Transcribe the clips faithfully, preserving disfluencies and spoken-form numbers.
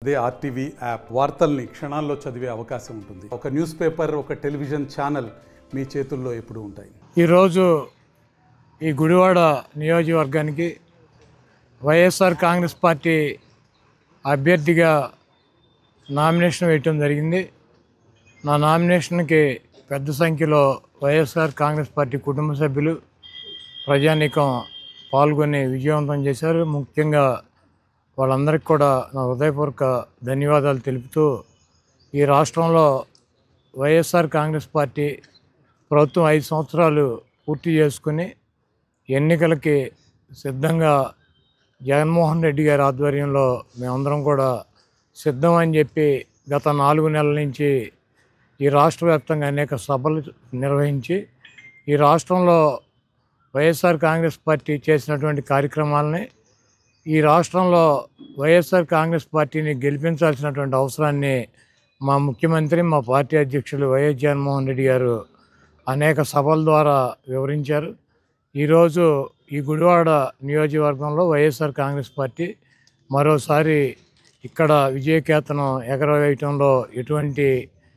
అదే RTV app వార్తల్ని క్షణాల్లో చదివే అవకాశం ఉంటుంది. ఒక న్యూస్ పేపర్, ఒక టెలివిజన్ ఛానల్ మీ చేతుల్లో ఎప్పుడూ ఉంటాయి. ఈరోజు ఈ గుడివాడ నియోజకవర్గానికి వైఎస్ఆర్ కాంగ్రెస్ పార్టీ అభ్యర్థిగా నామినేషన్ వేయటం జరిగింది. నా నామినేషన్కి పెద్ద సంఖ్యలో వైఎస్ఆర్ కాంగ్రెస్ పార్టీ కుటుంబ సభ్యులు, ప్రజానీకం పాల్గొని విజయవంతం చేశారు. ముఖ్యంగా వాళ్ళందరికీ కూడా నా హృదయపూర్వక ధన్యవాదాలు తెలుపుతూ, ఈ రాష్ట్రంలో వైఎస్ఆర్ కాంగ్రెస్ పార్టీ ప్రభుత్వం ఐదు సంవత్సరాలు పూర్తి చేసుకుని ఎన్నికలకి సిద్ధంగా జగన్మోహన్ రెడ్డి గారి ఆధ్వర్యంలో మేమందరం కూడా సిద్ధం అని చెప్పి గత నాలుగు నెలల నుంచి ఈ రాష్ట్ర వ్యాప్తంగా అనేక సభలు నిర్వహించి ఈ రాష్ట్రంలో వైఎస్ఆర్ కాంగ్రెస్ పార్టీ చేసినటువంటి కార్యక్రమాలని, ఈ రాష్ట్రంలో వైఎస్ఆర్ కాంగ్రెస్ పార్టీని గెలిపించాల్సినటువంటి అవసరాన్ని మా ముఖ్యమంత్రి, మా పార్టీ అధ్యక్షులు వైఎస్ జగన్మోహన్ రెడ్డి గారు అనేక సభల ద్వారా వివరించారు. ఈరోజు ఈ గుడివాడ నియోజకవర్గంలో వైఎస్ఆర్ కాంగ్రెస్ పార్టీ మరోసారి ఇక్కడ విజయకేతనం ఎగరవేయటంలో ఎటువంటి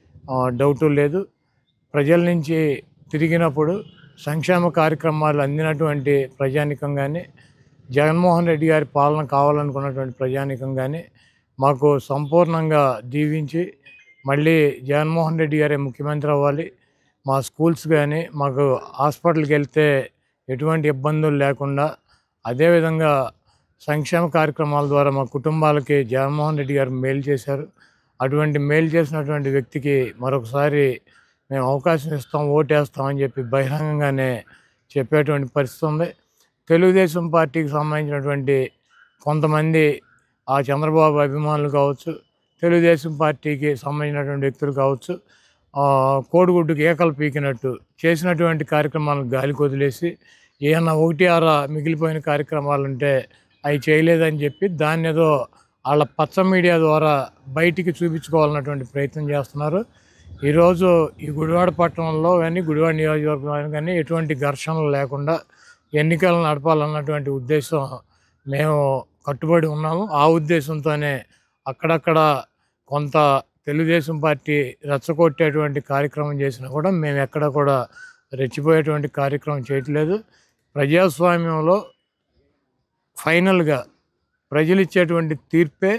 డౌటు లేదు. ప్రజల నుంచి తిరిగినప్పుడు సంక్షేమ కార్యక్రమాలు అందినటువంటి ప్రజానికం కానీ, జగన్మోహన్ రెడ్డి గారి పాలన కావాలనుకున్నటువంటి ప్రజానికం కానీ మాకు సంపూర్ణంగా దీవించి మళ్ళీ జగన్మోహన్ రెడ్డి గారే ముఖ్యమంత్రి అవ్వాలి, మా స్కూల్స్ కానీ మాకు హాస్పిటల్కి వెళ్తే ఎటువంటి ఇబ్బందులు లేకుండా, అదేవిధంగా సంక్షేమ కార్యక్రమాల ద్వారా మా కుటుంబాలకి జగన్మోహన్ రెడ్డి గారు మేలు చేశారు. అటువంటి మేలు చేసినటువంటి వ్యక్తికి మరొకసారి మేము అవకాశం ఇస్తాం, ఓటేస్తామని చెప్పి బహిరంగంగానే చెప్పేటువంటి పరిస్థితి ఉంది. తెలుగుదేశం పార్టీకి సంబంధించినటువంటి కొంతమంది ఆ చంద్రబాబు అభిమానులు కావచ్చు, తెలుగుదేశం పార్టీకి సంబంధించినటువంటి వ్యక్తులు కావచ్చు, కోడిగుడ్డుకి ఏకలు పీకినట్టు చేసినటువంటి కార్యక్రమాలను గాలికి వదిలేసి ఏమన్నా ఒకటి ఆరా మిగిలిపోయిన కార్యక్రమాలు ఉంటే అవి చేయలేదని చెప్పి దాన్ని ఏదో వాళ్ళ పచ్చ మీడియా ద్వారా బయటికి చూపించుకోవాలన్నటువంటి ప్రయత్నం చేస్తున్నారు. ఈరోజు ఈ గుడివాడ పట్టణంలో కానీ గుడివాడ నియోజకవర్గంలో కానీ ఎటువంటి ఘర్షణలు లేకుండా ఎన్నికలను నడపాలన్నటువంటి ఉద్దేశం మేము కట్టుబడి ఉన్నాము. ఆ ఉద్దేశంతోనే అక్కడక్కడ కొంత తెలుగుదేశం పార్టీ రెచ్చగొట్టేటువంటి కార్యక్రమం చేసినా కూడా మేము ఎక్కడ కూడా రెచ్చిపోయేటువంటి కార్యక్రమం చేయట్లేదు. ప్రజాస్వామ్యంలో ఫైనల్గా ప్రజలు ఇచ్చేటువంటి తీర్పే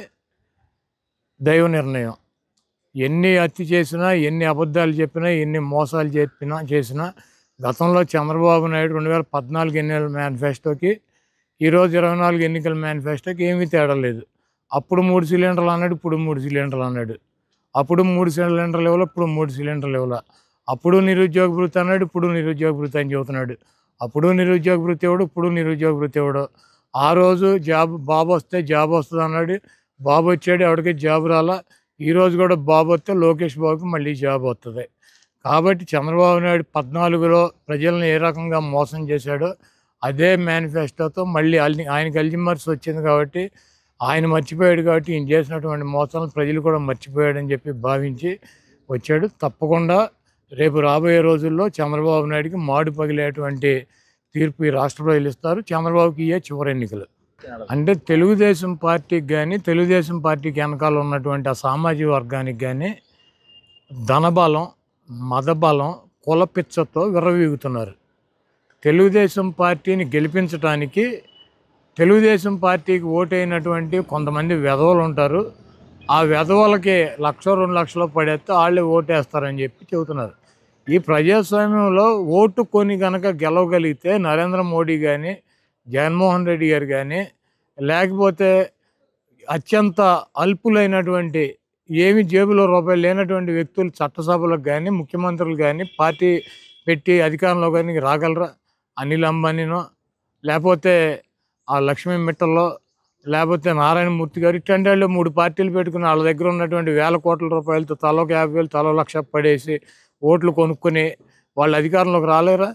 దైవ నిర్ణయం. ఎన్ని హత్య చేసినా, ఎన్ని అబద్ధాలు చెప్పినా, ఎన్ని మోసాలు చెప్పినా చేసినా, గతంలో చంద్రబాబు నాయుడు రెండు వేల పద్నాలుగు ఎన్నికల మేనిఫెస్టోకి ఈరోజు ఇరవై నాలుగు ఎన్నికల మేనిఫెస్టోకి ఏమీ తేడా లేదు. అప్పుడు మూడు సిలిండర్లు అన్నాడు, ఇప్పుడు మూడు సిలిండర్లు అన్నాడు. అప్పుడు మూడు సిలిండర్లు ఇవ్వాల, ఇప్పుడు మూడు సిలిండర్లు ఇవ్వాల. అప్పుడు నిరుద్యోగ భృతి అన్నాడు, ఇప్పుడు నిరుద్యోగ భృతి అని చెబుతున్నాడు. అప్పుడు నిరుద్యోగ భృతి ఇవ్వడు, ఇప్పుడు నిరుద్యోగ భృతి ఇవ్వడు. ఆ రోజు జాబ్ బాబు వస్తే జాబ్ వస్తుంది అన్నాడు, బాబు వచ్చాడు, ఎవరికి జాబ్ రాలా. ఈరోజు కూడా బాబు వస్తే లోకేష్ బాబుకి మళ్ళీ జాబ్ వస్తుంది. కాబట్టి చంద్రబాబు నాయుడు పద్నాలుగులో ప్రజలను ఏ రకంగా మోసం చేశాడో అదే మేనిఫెస్టోతో మళ్ళీ ఆయనకి అల్జిమర్స్ వచ్చింది కాబట్టి ఆయన మర్చిపోయాడు. కాబట్టి ఈయన చేసినటువంటి మోసాలను ప్రజలు కూడా మర్చిపోయాడని చెప్పి భావించి వచ్చాడు. తప్పకుండా రేపు రాబోయే రోజుల్లో చంద్రబాబు నాయుడికి మాడు పగిలేటువంటి తీర్పు ఈ రాష్ట్ర ప్రజలు ఇస్తారు. చంద్రబాబుకి ఇయ్యే చివరి ఎన్నికలు. అంటే తెలుగుదేశం పార్టీకి కానీ, తెలుగుదేశం పార్టీకి వెనకాల ఉన్నటువంటి ఆ సామాజిక వర్గానికి కానీ ధనబలం, మదబలం, కులపిచ్చతో విర్రవీగుతున్నారు. తెలుగుదేశం పార్టీని గెలిపించడానికి తెలుగుదేశం పార్టీకి ఓటైనటువంటి కొంతమంది వెధవలు ఉంటారు. ఆ వెధవలకి లక్ష రెండు లక్షలు పడేస్తే వాళ్ళే ఓటేస్తారని చెప్పి చెబుతున్నారు. ఈ ప్రజాస్వామ్యంలో ఓటు కొని కనుక గెలవగలిగితే నరేంద్ర మోడీ కానీ, జగన్మోహన్ రెడ్డి గారు కానీ, లేకపోతే అత్యంత అల్పులైనటువంటి ఏమి జేబులో రూపాయలు లేనటువంటి వ్యక్తులు చట్టసభలకు కానీ, ముఖ్యమంత్రులు కానీ, పార్టీ పెట్టి అధికారంలో కానీ రాగలరా? అనిల్ అంబానీనో, లేకపోతే ఆ లక్ష్మీ మిట్టల్లో, లేకపోతే నారాయణమూర్తి గారు, ఇట్లాంటి వాళ్ళు మూడు పార్టీలు పెట్టుకుని వాళ్ళ దగ్గర ఉన్నటువంటి వేల కోట్ల రూపాయలతో తలోకి యాభై వేలు తలో లక్ష పడేసి ఓట్లు కొనుక్కొని వాళ్ళు అధికారంలోకి రాలేరా?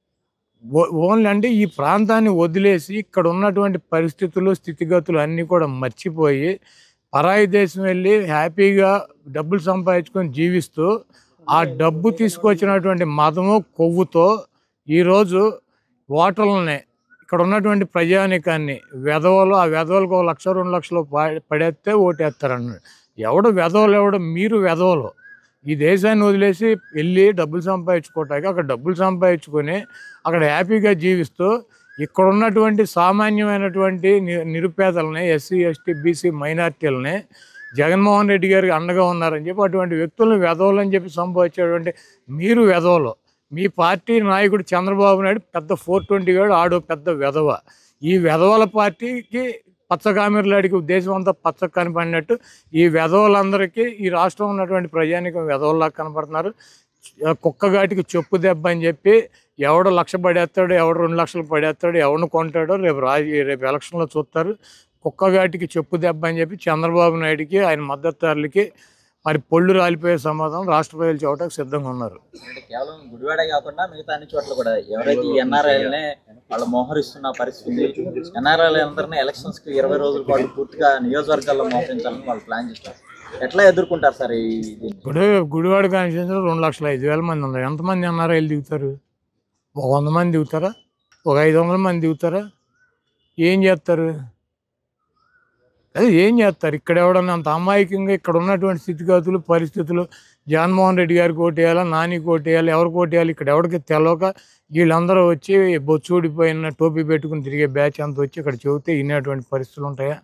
ఓన్లీ అంటే ఈ ప్రాంతాన్ని వదిలేసి ఇక్కడ ఉన్నటువంటి పరిస్థితులు, స్థితిగతులు అన్నీ కూడా మర్చిపోయి పరాయి దేశం వెళ్ళి హ్యాపీగా డబ్బులు సంపాదించుకొని జీవిస్తూ ఆ డబ్బు తీసుకొచ్చినటువంటి మదము, కొవ్వుతో ఈరోజు ఓటర్లని ఇక్కడ ఉన్నటువంటి ప్రజానికాన్ని వెధవలు ఆ వెధవలకు ఒక లక్ష రెండు లక్షలు పా- పడేస్తే ఓటేస్తారన్నాడు. ఎవడు వెధవలు ఎవడు మీరు వెధవలు. ఈ దేశాన్ని వదిలేసి వెళ్ళి డబ్బులు సంపాదించుకోవటానికి అక్కడ డబ్బులు సంపాదించుకొని అక్కడ హ్యాపీగా జీవిస్తూ ఇక్కడ ఉన్నటువంటి సామాన్యమైనటువంటి ని- నిరుపేదలని ఎస్సీ ఎస్టీ బీసీ మైనార్టీలని జగన్మోహన్ రెడ్డి గారికి అండగా ఉన్నారని చెప్పి అటువంటి వ్యక్తులను వెధవలు అని చెప్పి సంపాదించేటువంటి మీరు వెధవలు. మీ పార్టీ నాయకుడు చంద్రబాబు నాయుడు పెద్ద ఫోర్ ట్వంటీ గాడు ఆడో పెద్ద వెధవ. ఈ వెధవల పార్టీకి పచ్చకామెరలాడికి దేశం అంతా పచ్చ కనపడినట్టు ఈ వెధవలందరికీ ఈ రాష్ట్రం ఉన్నటువంటి ప్రజానికం వెధవల్లా కనపడుతున్నారు. కుక్కగాటికి చెప్పు దెబ్బ అని చెప్పి ఎవడు లక్ష పడేస్తాడు, ఎవడు రెండు లక్షలు పడేస్తాడు, ఎవరిని కొంటాడో రేపు రాజీ రేపు ఎలక్షన్లో చూస్తారు. కుక్కగాటికి చెప్పు దెబ్బ అని చెప్పి చంద్రబాబు నాయుడికి ఆయన మద్దతుదారులకి మరి పొళ్ళు రాలిపోయే సమాధానం రాష్ట్ర ప్రజలు చూడటానికి సిద్ధంగా ఉన్నారు. అంటే కేవలం గుడివాడ కాకుండా మిగతా అన్ని చోట్ల కూడా ఎవరైతే ఈ ఎన్ఆర్ఐలనే వాళ్ళు మోహరిస్తున్న పరిస్థితి ఉంది. ఎన్ఆర్ఐలు అందరినీ ఎలక్షన్స్ కి ఇరవై రోజుల పాటు పూర్తిగా నియోజకవర్గాల్లో మోహరించాలని వాళ్ళు ప్లాన్ చేస్తారు. ఎట్లా ఎదుర్కొంటారు సార్ ఈ దీన్ని? ఇప్పుడు గుడివాడ కాన్స్టిట్యూన్సీలో రెండు లక్షల ఐదు వేల మంది ఉన్నారు. ఎంతమంది ఎన్ఆర్ఐలు దిగుతారు? ఒక వంద మంది దిగుతారా? ఒక ఐదు వందల మంది దిగుతారా? ఏం చేస్తారు? అదే ఏం చేస్తారు? ఇక్కడ ఎవడన్నా అంత అమాయకంగా ఇక్కడ ఉన్నటువంటి స్థితిగతులు పరిస్థితులు జగన్మోహన్ రెడ్డి గారికి ఓటేయాలా, నానికి ఓటేయాలి, ఎవరికి ఓటేయాలి ఇక్కడ ఎవరికి తెలవక వీళ్ళందరూ వచ్చి బొచ్చూడిపోయిన టోపీ పెట్టుకుని తిరిగే బ్యాచ్ అంతా వచ్చి ఇక్కడ చెబితే వినేటువంటి పరిస్థితులు ఉంటాయా?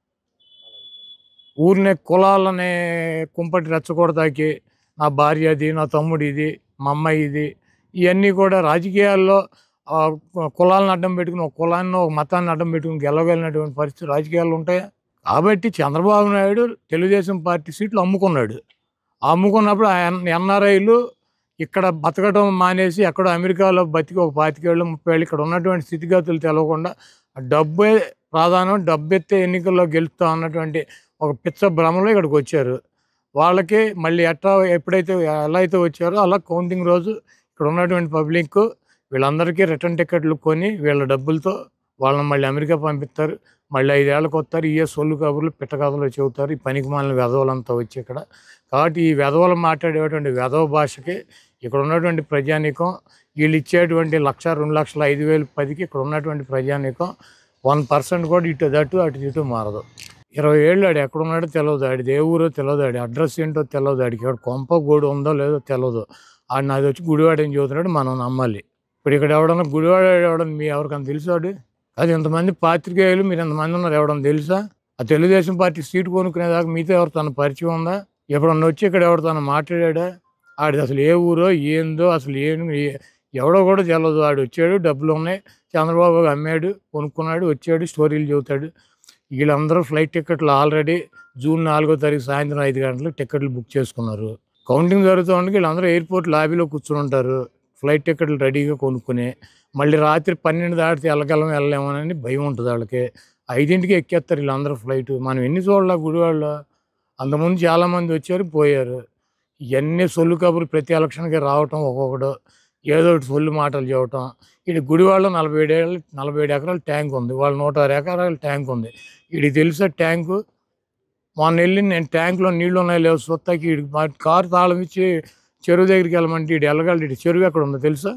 ఊరినే కులాలనే కుంపటి రెచ్చగొడతాకి నా భార్య అది, నా తమ్ముడు ఇది, మా అమ్మాయి ఇది, ఇవన్నీ కూడా రాజకీయాల్లో ఆ, కులాలను అడ్డం పెట్టుకుని ఒక కులాన్ని ఒక మతాన్ని అడ్డం పెట్టుకుని గెలవగలిగినటువంటి పరిస్థితి రాజకీయాలు ఉంటాయా? కాబట్టి చంద్రబాబు నాయుడు తెలుగుదేశం పార్టీ సీట్లు అమ్ముకున్నాడు. ఆ అమ్ముకున్నప్పుడు ఆ ఎన్ ఎన్ఆర్ఐలు ఇక్కడ బతకడం మానేసి ఎక్కడో అమెరికాలో బతికి ఒక పాతికేళ్ళు ముప్పై ఏళ్ళు ఇక్కడ ఉన్నటువంటి స్థితిగతులు తెలవకుండా డబ్బే ప్రాధాన్యం, డబ్బెత్తే ఎన్నికల్లో గెలుస్తా అన్నటువంటి ఒక పిచ్చ భ్రమలో ఇక్కడికి వచ్చారు. వాళ్ళకి మళ్ళీ ఎట్లా ఎప్పుడైతే ఎలా అయితే వచ్చారో అలా కౌంటింగ్ రోజు ఇక్కడ ఉన్నటువంటి పబ్లిక్ వీళ్ళందరికీ రిటర్న్ టికెట్లు కొని వీళ్ళ డబ్బులతో వాళ్ళని మళ్ళీ అమెరికా పంపిస్తారు. మళ్ళీ ఐదేళ్ళకి వస్తారు. ఇయే సొల్లు కబుర్లు పిట్ట కథలు చెబుతారు ఈ పనికి మాలిన వెధవలంతా వచ్చి ఇక్కడ. కాబట్టి ఈ వెధవలు మాట్లాడేటువంటి వెధవ భాషకి ఇక్కడ ఉన్నటువంటి ప్రజానీకం వీళ్ళు ఇచ్చేటువంటి లక్ష రెండు లక్షల ఐదు వేలు పదికి ఇక్కడ ఉన్నటువంటి ప్రజానీకం వన్ పర్సెంట్ కూడా ఇటు దట్టు అటు ఇటు మారదు. ఇరవై ఏళ్ళు ఆడు ఎక్కడున్నాడో తెలియదు, ఆడిది ఏ ఊరో తెలియదు, ఆడి అడ్రస్ ఏంటో తెలియదు, ఆడికి ఇక్కడ కొంప గోడు ఉందో లేదో తెలియదు. ఆడు నాది వచ్చి గుడివాడ అని చదువుతున్నాడు, మనం నమ్మాలి. ఇప్పుడు ఇక్కడ ఎవడన్నా గుడివాడ ఎవడన్నా మీ ఎవరికన్నా తెలుసాడు? అది ఇంతమంది పాత్రికేయులు మీరు ఎంతమంది ఉన్నారు ఎవడన్నా తెలుసా? ఆ తెలుగుదేశం పార్టీ సీటు కొనుక్కునేదాకా మీతో ఎవరు తన పరిచయం ఉందా? ఎప్పుడన్నా వచ్చి ఇక్కడ ఎవరు తను మాట్లాడా? ఆడిది అసలు ఏ ఊరో ఏందో అసలు ఏం ఎవడో కూడా తెలియదు. ఆడు వచ్చాడు, డబ్బులు ఉన్నాయి, చంద్రబాబు అమ్మాడు, కొనుక్కున్నాడు, వచ్చాడు, స్టోరీలు చెబుతాడు. వీళ్ళందరూ ఫ్లైట్ టికెట్లు ఆల్రెడీ జూన్ నాలుగో తారీఖు సాయంత్రం ఐదు గంటలకు టికెట్లు బుక్ చేసుకున్నారు. కౌంటింగ్ జరుగుతూ ఉండగా వీళ్ళందరూ ఎయిర్పోర్ట్ లాబీలో కూర్చుని ఉంటారు ఫ్లైట్ టికెట్లు రెడీగా కొనుక్కుని. మళ్ళీ రాత్రి పన్నెండు దాటితే వెళ్ళగలం వెళ్ళలేమోనని భయం ఉంటుంది వాళ్ళకి. ఐదింటికి ఎక్కేస్తారు వీళ్ళందరూ ఫ్లైట్. మనం ఎన్ని చూడాల గుడివాడలో? అంతకుముందు చాలామంది వచ్చారు పోయారు. ఇవన్నీ సొల్లు కబుర్లు ప్రతి ఎలక్షన్కి రావటం, ఒక్కొక్కడు ఏదో ఒకటి సొల్లు మాటలు చెప్పటం. ఇది గుడివాడలో నలభై ఏడు నలభై ఏడు ఎకరాల ట్యాంక్ ఉంది, వాళ్ళు నూట ఆరు ఎకరాల ట్యాంక్ ఉంది. వీడికి తెలుసా ట్యాంకు? మొన్న వెళ్ళి నేను ట్యాంకులో నీళ్లు ఉన్నాయి లేవు సొత్తకి వీడికి మా కారు తాళం ఇచ్చి చెరువు దగ్గరికి వెళ్ళమంటే వీడు వెళ్ళగలడు. ఇటు చెరువు ఎక్కడ ఉందో తెలుసా?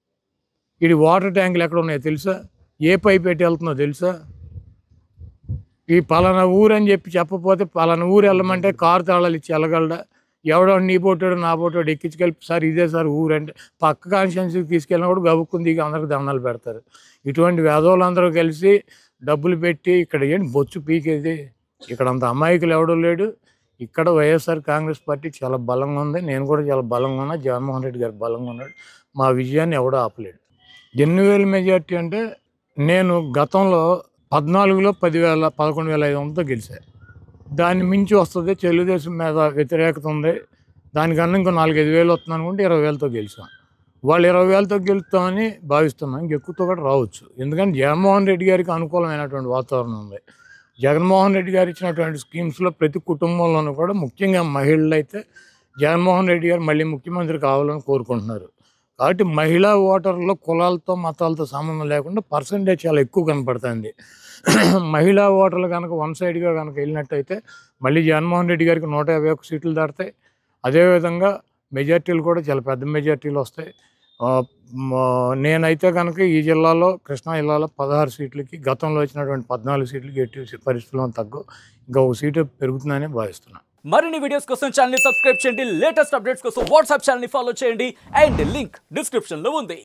వీడి వాటర్ ట్యాంకులు ఎక్కడ ఉన్నాయో తెలుసా? ఏ పైప్ పెట్టి వెళ్తుందో తెలుసా? ఈ పలానా ఊరు అని చెప్పి చెప్పకపోతే పలానా ఊరు వెళ్ళమంటే కారు తాళాలు ఇచ్చి వెళ్ళగలడా? ఎవడో నీ పోటాడు నా పోటాడు ఎక్కించుకెళ్ళి సార్ ఇదే సార్ ఊరు అంటే పక్క కాన్స్టిట్యున్సీకి తీసుకెళ్ళినా కూడా గబుక్కుని దిగి అందరికి దండాలు పెడతారు. ఇటువంటి వేదవులందరూ కలిసి డబ్బులు పెట్టి ఇక్కడ ఏంటి బొచ్చు పీకేది? ఇక్కడ అంత అమాయకులు ఎవడో లేడు. ఇక్కడ వైఎస్ఆర్ కాంగ్రెస్ పార్టీ చాలా బలంగా ఉంది. నేను కూడా చాలా బలంగా ఉన్నా, జగన్మోహన్ రెడ్డి గారు బలంగా ఉన్నాడు. మా విజయాన్ని ఎవడో ఆపలేడు. ఎన్ని వేల మెజార్టీ అంటే నేను గతంలో పద్నాలుగులో పదివేల పదకొండు వేల ఐదు వందలతో గెలిచాను. దాన్ని మించి వస్తుంది. తెలుగుదేశం మీద వ్యతిరేకత ఉంది, దానికన్నా ఇంకో నాలుగైదు వేలు వస్తుంది అనుకుంటే ఇరవై వేలతో గెలిచాం. వాళ్ళు ఇరవై వేలతో గెలుస్తామని భావిస్తున్నాం. ఇంకెక్కువతో కూడా రావచ్చు. ఎందుకంటే జగన్మోహన్ రెడ్డి గారికి అనుకూలమైనటువంటి వాతావరణం ఉంది. జగన్మోహన్ రెడ్డి గారు ఇచ్చినటువంటి స్కీమ్స్లో ప్రతి కుటుంబంలోనూ కూడా ముఖ్యంగా మహిళలు అయితే జగన్మోహన్ రెడ్డి గారు మళ్ళీ ముఖ్యమంత్రి కావాలని కోరుకుంటున్నారు. కాబట్టి మహిళా ఓటర్లో కులాలతో మతాలతో సంబంధం లేకుండా పర్సంటేజ్ చాలా ఎక్కువ కనపడుతుంది. మహిళా ఓటర్లు కనుక వన్ సైడ్గా కనుక వెళ్ళినట్టయితే మళ్ళీ జగన్మోహన్ రెడ్డి గారికి నూట యాభై ఒక్క సీట్లు దాటుతాయి. అదేవిధంగా మెజార్టీలు కూడా చాలా పెద్ద మెజార్టీలు వస్తాయి. ఆ, మ- నేనైతే కనుక ఈ జిల్లాలో కృష్ణా జిల్లాలో పదహారు సీట్లకి గతంలో వచ్చినటువంటి పద్నాలుగు సీట్లకి ఎట్టి పరిస్థితుల్లో తగ్గు ఇంకా ఒక సీటు పెరుగుతుందని భావిస్తున్నాను. మరిన్ని వీడియోస్ కోసం ఛానల్ ని సబ్స్క్రైబ్ చేయండి, లేటెస్ట్ అప్డేట్స్ కోసం వాట్సాప్ ఛానల్ ని ఫాలో చేయండి అండ్ లింక్ డిస్క్రిప్షన్ లో ఉంది.